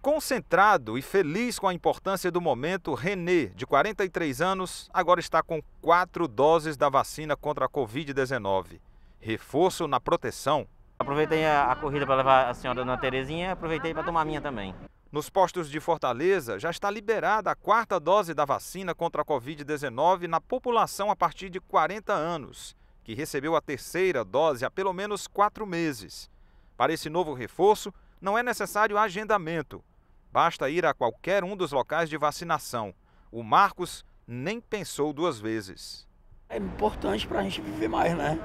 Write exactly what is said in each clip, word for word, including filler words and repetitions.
Concentrado e feliz com a importância do momento, Renê, de quarenta e três anos, agora está com quatro doses da vacina contra a covid dezenove. Reforço na proteção. Aproveitei a, a corrida para levar a senhora Dona Terezinha e aproveitei para tomar a minha também. Nos postos de Fortaleza, já está liberada a quarta dose da vacina contra a covid dezenove na população a partir de quarenta anos, que recebeu a terceira dose há pelo menos quatro meses. Para esse novo reforço, não é necessário agendamento. Basta ir a qualquer um dos locais de vacinação. O Marcos nem pensou duas vezes. É importante para a gente viver mais, né?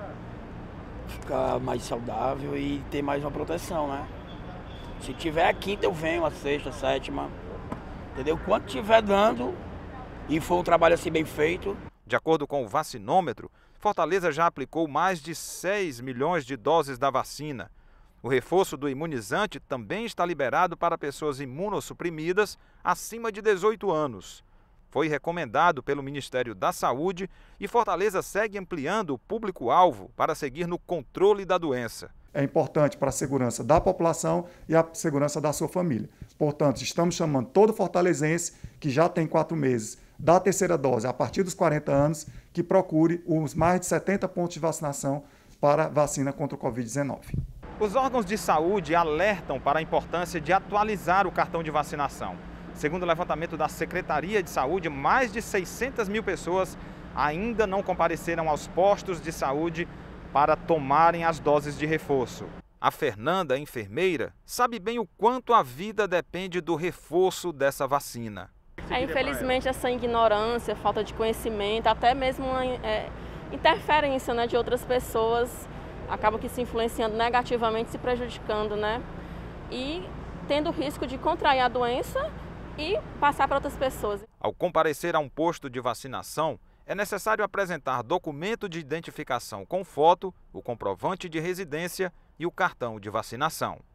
Ficar mais saudável e ter mais uma proteção, né? Se tiver a quinta, eu venho, a sexta, a sétima, entendeu? Quanto tiver dando e for um trabalho assim bem feito. De acordo com o vacinômetro, Fortaleza já aplicou mais de seis milhões de doses da vacina. O reforço do imunizante também está liberado para pessoas imunossuprimidas acima de dezoito anos. Foi recomendado pelo Ministério da Saúde e Fortaleza segue ampliando o público-alvo para seguir no controle da doença. É importante para a segurança da população e a segurança da sua família. Portanto, estamos chamando todo fortalezense que já tem quatro meses da terceira dose a partir dos quarenta anos que procure os mais de setenta pontos de vacinação para vacina contra o covid dezenove. Os órgãos de saúde alertam para a importância de atualizar o cartão de vacinação. Segundo o levantamento da Secretaria de Saúde, mais de seiscentas mil pessoas ainda não compareceram aos postos de saúde para tomarem as doses de reforço. A Fernanda, enfermeira, sabe bem o quanto a vida depende do reforço dessa vacina. É, infelizmente, essa ignorância, falta de conhecimento, até mesmo uma é, interferência, né, de outras pessoas, acaba que se influenciando negativamente, se prejudicando, né? E tendo o risco de contrair a doença e passar para outras pessoas. Ao comparecer a um posto de vacinação, é necessário apresentar documento de identificação com foto, o comprovante de residência e o cartão de vacinação.